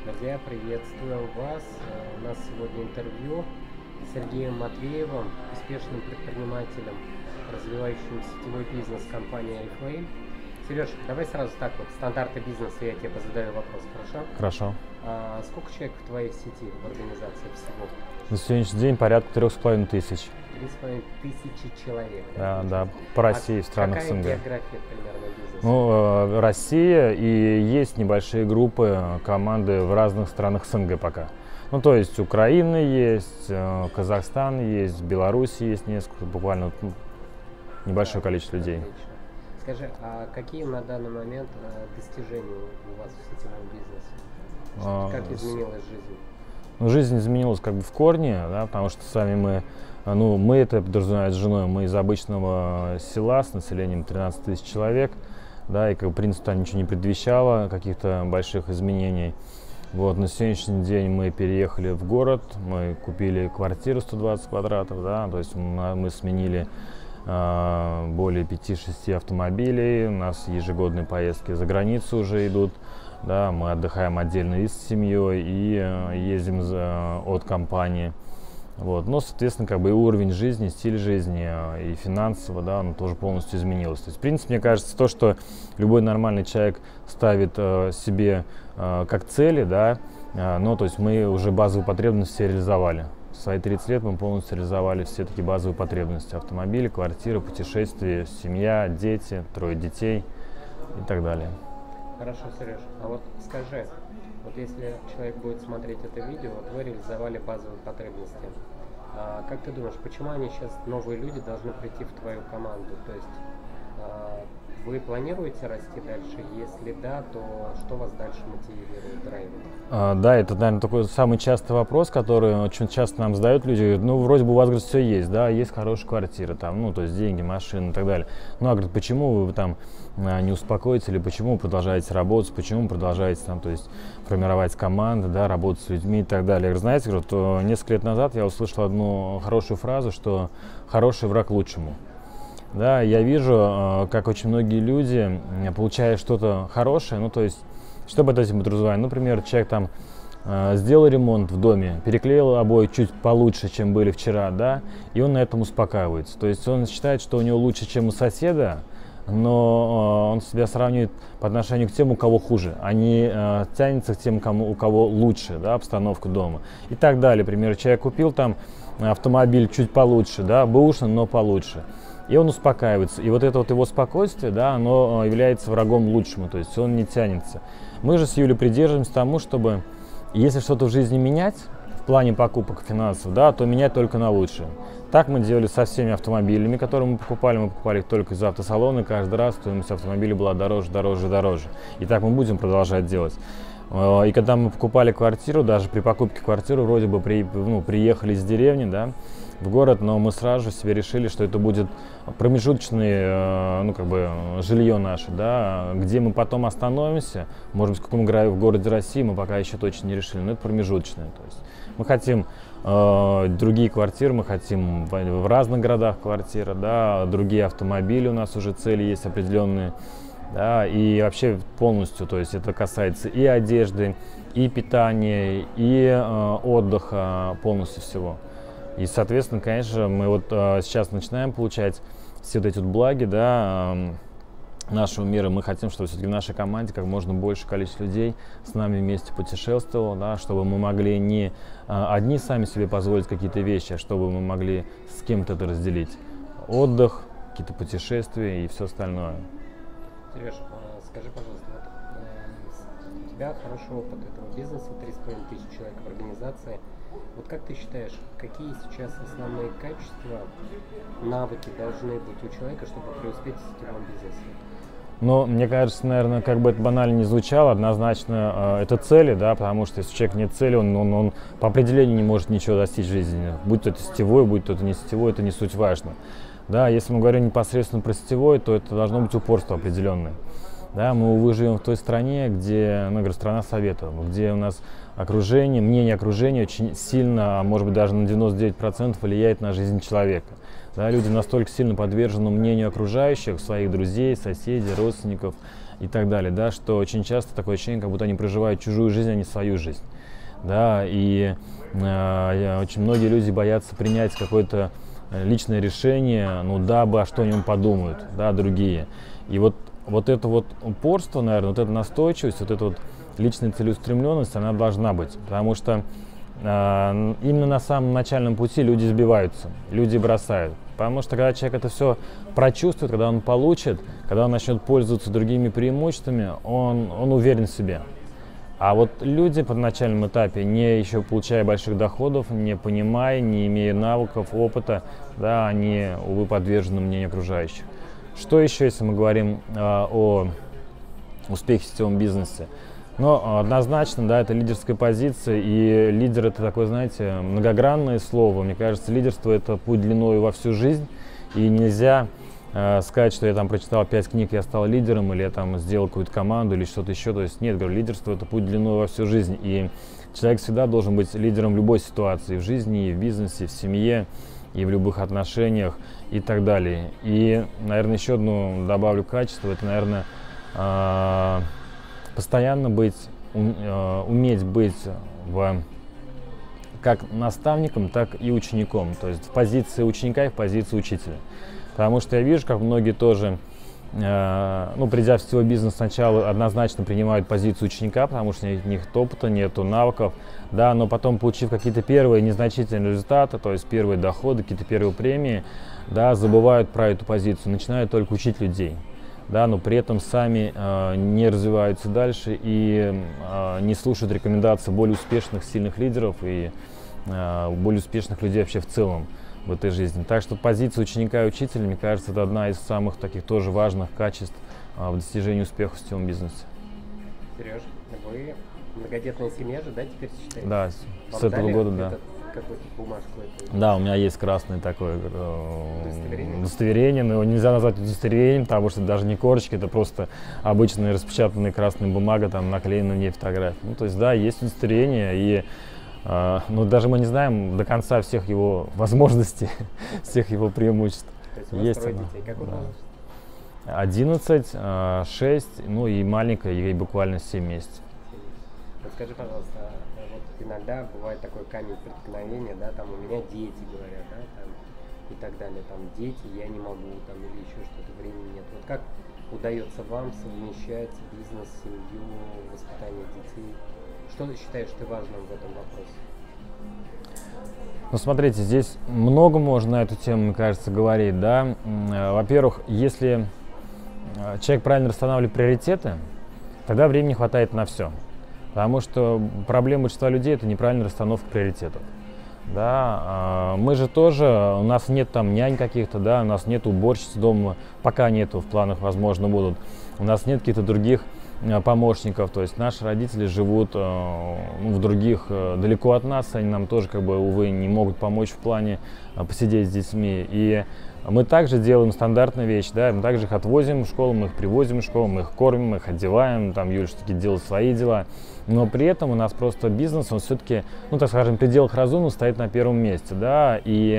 Друзья, приветствую вас. У нас сегодня интервью с Сергеем Матвеевым, успешным предпринимателем, развивающим сетевой бизнес компании Oriflame. Сереж, давай сразу так вот, стандарты бизнеса, я тебе позадаю вопрос, хорошо? Хорошо. Сколько человек в твоей сети, в организации всего? На сегодняшний день порядка 3500. 3500 человек. Да, по России, в странах какая СНГ. география примерно бизнеса? Ну, Россия, и есть небольшие группы, команды в разных странах СНГ пока. Ну, то есть Украина есть, Казахстан есть, Беларусь есть несколько, буквально небольшое количество людей. Отлично. Скажи, а какие на данный момент достижения у вас в сетевом бизнесе? Как изменилась жизнь? Ну, жизнь изменилась как бы в корне, да, потому что сами мы это подразумевает с женой, мы из обычного села с населением 13 тысяч человек, да, и как бы, в принципе, ничего не предвещало каких-то больших изменений. Вот, на сегодняшний день мы переехали в город, мы купили квартиру 120 квадратов, да, то есть мы сменили более 5-6 автомобилей, у нас ежегодные поездки за границу уже идут. Да, мы отдыхаем отдельно и с семьей, и ездим от компании. Вот. Но, соответственно, как бы и уровень жизни, стиль жизни, и финансово, да, он тоже полностью изменился. То есть, в принципе, мне кажется, то, что любой нормальный человек ставит себе как цели, да, то есть мы уже базовые потребности все реализовали. В свои 30 лет мы полностью реализовали все такие базовые потребности. Автомобили, квартира, путешествия, семья, дети, 3 детей и так далее. Хорошо, Сереж, а вот скажи, вот если человек будет смотреть это видео, вот вы реализовали базовые потребности, как ты думаешь, почему они сейчас, новые люди, должны прийти в твою команду? То есть вы планируете расти дальше? Если да, то что вас дальше мотивирует, драйвит? Да, это, наверное, такой самый частый вопрос, который очень часто нам задают люди. Говорят, ну, вроде бы у вас, говорит, все есть, да, есть хорошая квартира, там, ну, то есть деньги, машины и так далее. Ну, а, говорит, почему вы там не успокоитесь, или почему вы продолжаете работать, почему вы продолжаете там, то есть формировать команды, да, работать с людьми и так далее. Я говорю, знаете, говорю, несколько лет назад я услышал одну хорошую фразу, что хороший враг лучшему. Да, я вижу, как очень многие люди, получая что-то хорошее, ну, то есть, что под этим подразумевает? Например, человек там сделал ремонт в доме, переклеил обои чуть получше, чем были вчера, да, и он на этом успокаивается. То есть он считает, что у него лучше, чем у соседа, но он себя сравнивает по отношению к тем, у кого хуже, а не тянется к тем, у кого лучше, да, обстановка дома и так далее. Например, человек купил там автомобиль чуть получше, да, бэушный, но получше, и он успокаивается. И вот это вот его спокойствие, да, оно является врагом лучшему, то есть он не тянется. Мы же с Юлей придерживаемся тому, чтобы, если что-то в жизни менять, в плане покупок финансов, да, то менять только на лучшее. Так мы делали со всеми автомобилями, которые мы покупали их только из автосалона, и каждый раз стоимость автомобиля была дороже. И так мы будем продолжать делать. И когда мы покупали квартиру, даже при покупке квартиры вроде бы приехали из деревни, да, в город, но мы сразу же себе решили, что это будет промежуточное, жилье наше, да, где мы потом остановимся, может быть, в каком в городе России, мы пока еще точно не решили, но это промежуточное. То есть мы хотим другие квартиры, мы хотим в разных городах квартиры, да, другие автомобили, у нас уже цели есть определенные, да, и вообще полностью, то есть это касается и одежды, и питания, и отдыха, полностью всего. И, соответственно, конечно, мы вот сейчас начинаем получать все вот эти вот благи, да, нашего мира. Мы хотим, чтобы все-таки в нашей команде как можно больше количество людей с нами вместе путешествовало, да, чтобы мы могли не одни сами себе позволить какие-то вещи, а чтобы мы могли с кем-то это разделить. Отдых, какие-то путешествия и все остальное. Сереж, скажи, пожалуйста, вот, у тебя хороший опыт этого бизнеса, 3500 человек в организации. Вот как ты считаешь, какие сейчас основные качества, навыки должны быть у человека, чтобы преуспеть в сетевом бизнесе? Но мне кажется, наверное, как бы это банально не звучало, однозначно это цели, да, потому что если у человека нет цели, он по определению не может ничего достичь в жизни. Будь то это сетевой, будь то это не сетевой, это не суть важно. Да, если мы говорим непосредственно про сетевой, то это должно быть упорство определенное. Да, мы, увы, живем в той стране, где, страна советов, где у нас окружение, мнение окружения очень сильно, а может быть даже на 99% влияет на жизнь человека. Да, люди настолько сильно подвержены мнению окружающих, своих друзей, соседей, родственников, и так далее, да, что очень часто такое ощущение, как будто они проживают чужую жизнь, а не свою жизнь, да, и очень многие люди боятся принять какое-то личное решение, ну, дабы, а что о нем подумают, да, другие. И вот это вот упорство, наверное, вот эта настойчивость, вот эта вот личная целеустремленность, она должна быть, потому что именно на самом начальном пути люди сбиваются, люди бросают. Потому что когда человек это все прочувствует, когда он получит, когда он начнет пользоваться другими преимуществами, он уверен в себе. А вот люди по начальном этапе, не еще получая больших доходов, не понимая, не имея навыков, опыта, да, они, увы, подвержены мнению окружающих. Что еще, если мы говорим о успехе в сетевом бизнесе? Но однозначно, да, это лидерская позиция, и лидер — это такое, знаете, многогранное слово. Мне кажется, лидерство — это путь длиною во всю жизнь, и нельзя сказать, что я там прочитал 5 книг, я стал лидером, или я там сделал какую-то команду, или что-то еще. То есть нет, говорю, лидерство — это путь длиною во всю жизнь, и человек всегда должен быть лидером в любой ситуации, в жизни, и в бизнесе, и в семье, и в любых отношениях, и так далее. И, наверное, еще одну добавлю качество, это, наверное, постоянно уметь быть как наставником, так и учеником, то есть в позиции ученика и в позиции учителя. Потому что я вижу, как многие тоже, придя в сетевой бизнес, сначала однозначно принимают позицию ученика, потому что у них нет опыта, нету навыков, да, но потом, получив какие-то первые незначительные результаты, то есть первые доходы, какие-то первые премии, да, забывают про эту позицию, начинают только учить людей. Да, но при этом сами не развиваются дальше и не слушают рекомендации более успешных, сильных лидеров и более успешных людей вообще в целом в этой жизни. Так что позиция ученика и учителя, мне кажется, это одна из самых таких тоже важных качеств в достижении успеха в сетевом бизнесе. Сереж, вы многодетная семья же, да, теперь считаете? Да, с этого года, да. Какую-то бумажку? Да, у меня есть красное такое удостоверение, но его нельзя назвать удостоверением, потому что даже не корочки, это просто обычная распечатанная красная бумага, там наклеена на ней фотография. Ну, то есть, да, есть удостоверение, и даже мы не знаем до конца всех его возможностей, всех его преимуществ. То есть у вас трое детей, как у вас? 11, 6, ну и маленькая, ей буквально 7 месяцев. Скажи, пожалуйста, вот иногда бывает такой камень преткновения, да, там у меня дети, говорят, да, там, и так далее, там дети, я не могу, там, или еще что-то, времени нет. Вот как удается вам совмещать бизнес, семью, воспитание детей? Что ты считаешь ты важным в этом вопросе? Ну, смотрите, здесь много можно на эту тему, мне кажется, говорить, да. Во-первых, если человек правильно расстанавливает приоритеты, тогда времени хватает на все. Потому что проблема большинства людей — это неправильная расстановка приоритетов. Да, мы же тоже, у нас нет там нянь каких-то, да, у нас нет уборщиц дома, пока нету, в планах, возможно, будут. У нас нет каких-то других помощников, то есть наши родители живут в других, далеко от нас, они нам тоже, как бы, увы, не могут помочь в плане посидеть с детьми. И мы также делаем стандартные вещи, да, мы также их отвозим в школу, мы их привозим в школу, мы их кормим, мы их одеваем, там Юля все-таки делает свои дела. Но при этом у нас просто бизнес, он все-таки, ну, так скажем, в пределах разумного стоит на первом месте, да, и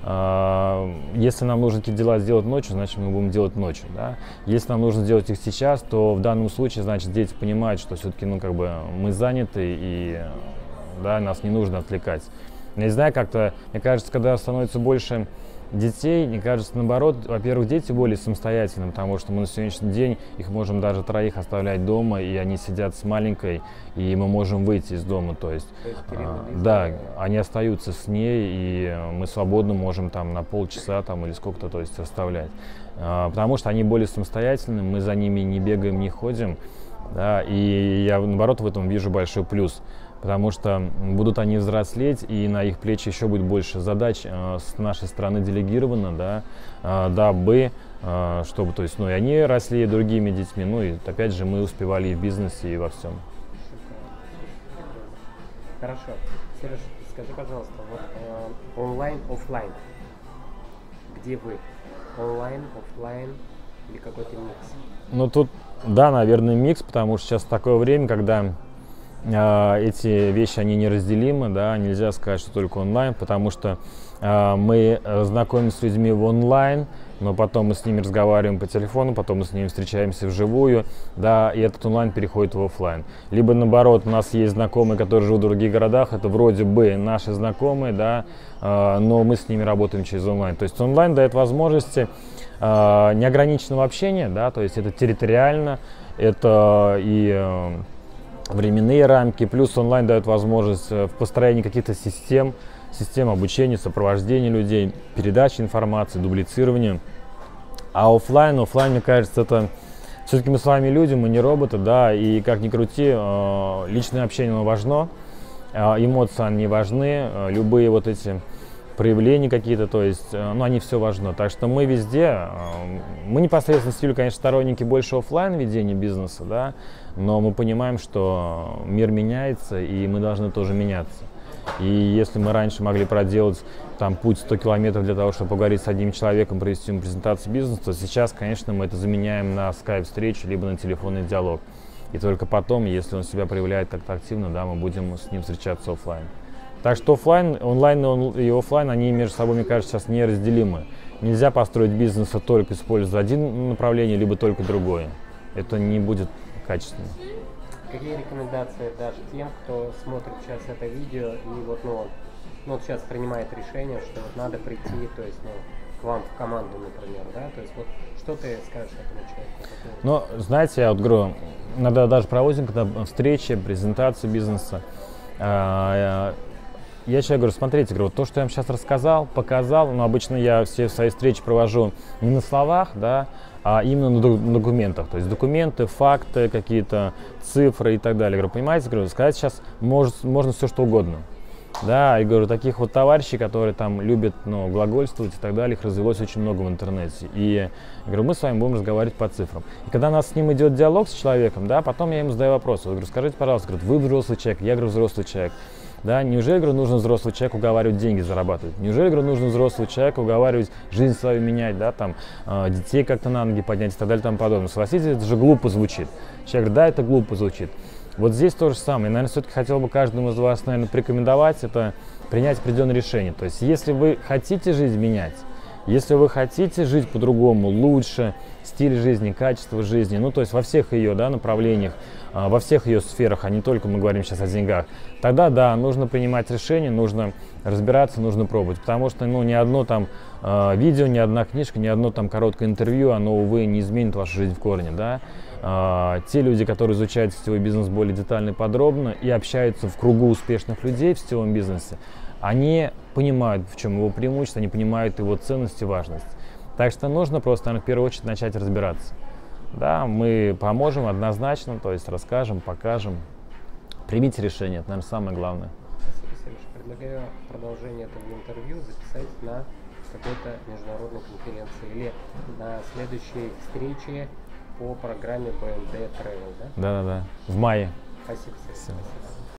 если нам нужно какие-то дела сделать ночью, значит, мы будем делать ночью, да. Если нам нужно сделать их сейчас, то в данном случае, значит, дети понимают, что все-таки, ну, как бы мы заняты и, да, нас не нужно отвлекать. Я не знаю, как-то, мне кажется, когда становится больше детей, мне кажется, наоборот, во-первых, дети более самостоятельны, потому что мы на сегодняшний день их можем даже троих оставлять дома, и они сидят с маленькой, и мы можем выйти из дома, то есть да, они остаются с ней, и мы свободно можем там на полчаса там или сколько-то, то есть оставлять, потому что они более самостоятельны, мы за ними не бегаем, не ходим, да, и я, наоборот, в этом вижу большой плюс. Потому что будут они взрослеть, и на их плечи еще будет больше задач с нашей стороны делегировано, да, дабы, чтобы, то есть, ну, и они росли другими детьми, ну, и опять же мы успевали и в бизнесе, и во всем. Хорошо. Сереж, скажи, пожалуйста, вот онлайн, офлайн, где вы? Онлайн, офлайн или какой-то микс? Ну, тут, да, наверное, микс, потому что сейчас такое время, когда эти вещи, они неразделимы, да, нельзя сказать, что только онлайн, потому что мы знакомимся с людьми в онлайн, но потом мы с ними разговариваем по телефону, потом мы с ними встречаемся вживую, да, и этот онлайн переходит в офлайн. Либо наоборот, у нас есть знакомые, которые живут в других городах, это вроде бы наши знакомые, да, но мы с ними работаем через онлайн. То есть онлайн дает возможности неограниченного общения, да, то есть это территориально, это и временные рамки, плюс онлайн дает возможность в построении каких-то систем обучения, сопровождения людей, передачи информации, дублицирования. А офлайн, мне кажется, это все-таки мы с вами люди, мы не роботы, да, и как ни крути, личное общение оно важно, эмоции они важны, любые вот эти проявления какие-то, то есть, ну, они все важно. Так что мы везде, мы непосредственно с Юлей, конечно, сторонники больше офлайн ведения бизнеса, да, но мы понимаем, что мир меняется, и мы должны тоже меняться. И если мы раньше могли проделать там путь 100 километров для того, чтобы поговорить с одним человеком, провести ему презентацию бизнеса, то сейчас, конечно, мы это заменяем на скайп-встречу, либо на телефонный диалог. И только потом, если он себя проявляет как-то активно, да, мы будем с ним встречаться офлайн. Так что офлайн, онлайн и офлайн, они между собой, мне кажется, сейчас неразделимы. Нельзя построить бизнес только используя один направление, либо только другое. Это не будет качественно. Какие рекомендации дашь тем, кто смотрит сейчас это видео и вот, вот сейчас принимает решение, что вот надо прийти, то есть, к вам в команду, например, да? То есть вот что ты скажешь этому человеку? Ну, знаете, я вот говорю, иногда даже проводим когда встречи, презентации бизнеса. Я человеку говорю, смотрите, говорю, то, что я вам сейчас рассказал, показал, но обычно я все свои встречи провожу не на словах, да, а именно на документах. То есть документы, факты, какие-то цифры и так далее. Говорю, понимаете, говорю, сказать сейчас можно все что угодно. Да, и говорю, таких вот товарищей, которые там любят, глагольствовать и так далее, их развелось очень много в интернете. И говорю, мы с вами будем разговаривать по цифрам. И когда у нас с ним идет диалог с человеком, да, потом я ему задаю вопрос. Я говорю, скажите, пожалуйста, говорю, вы взрослый человек, я говорю, взрослый человек. Да, неужели, говорю, нужно взрослый человек уговаривать деньги зарабатывать? Неужели, говорю, нужно взрослый человек уговаривать жизнь свою менять, да, там, детей как-то на ноги поднять и так далее и тому подобное? Согласитесь, это же глупо звучит. Человек говорит, да, это глупо звучит. Вот здесь то же самое. Наверное, все-таки хотел бы каждому из вас, наверное, порекомендовать это принять определенное решение. То есть, если вы хотите жизнь менять, если вы хотите жить по-другому, лучше, стиль жизни, качество жизни, то есть во всех ее, да, направлениях, во всех ее сферах, а не только мы говорим сейчас о деньгах, тогда, да, нужно принимать решения, нужно разбираться, нужно пробовать. Потому что, ни одно там видео, ни одна книжка, ни одно там короткое интервью, оно, увы, не изменит вашу жизнь в корне, да. Те люди, которые изучают сетевой бизнес более детально и подробно и общаются в кругу успешных людей в сетевом бизнесе, они понимают, в чем его преимущество, они понимают его ценность и важность. Так что нужно просто, наверное, в первую очередь начать разбираться. Да, мы поможем однозначно, то есть расскажем, покажем. Примите решение, это, наверное, самое главное. Спасибо, Сереж. Предлагаю продолжение этого интервью записать на какой-то международной конференции или на следующей встрече по программе BND Travel, да? Да-да-да, в мае. Спасибо, Сереж.